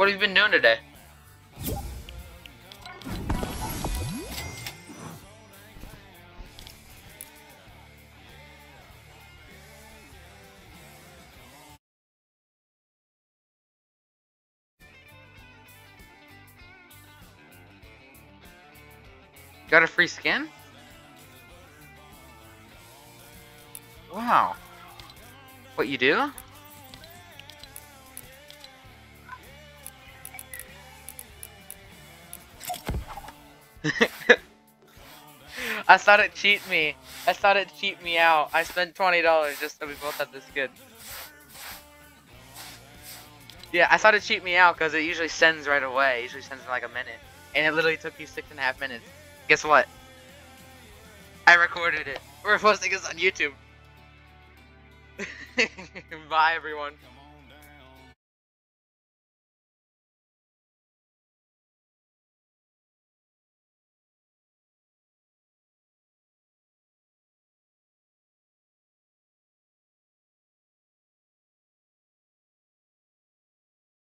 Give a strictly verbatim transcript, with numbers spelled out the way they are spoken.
What have you been doing today? Got a free skin? Wow. What you do? I thought it'd cheat me. I thought it'd cheat me out. I spent twenty dollars just so we both had this skin. Yeah, I thought it'd cheat me out because it usually sends right away. It usually sends in like a minute. And it literally took you six and a half minutes. Guess what? I recorded it. We're posting this on YouTube. Bye, everyone.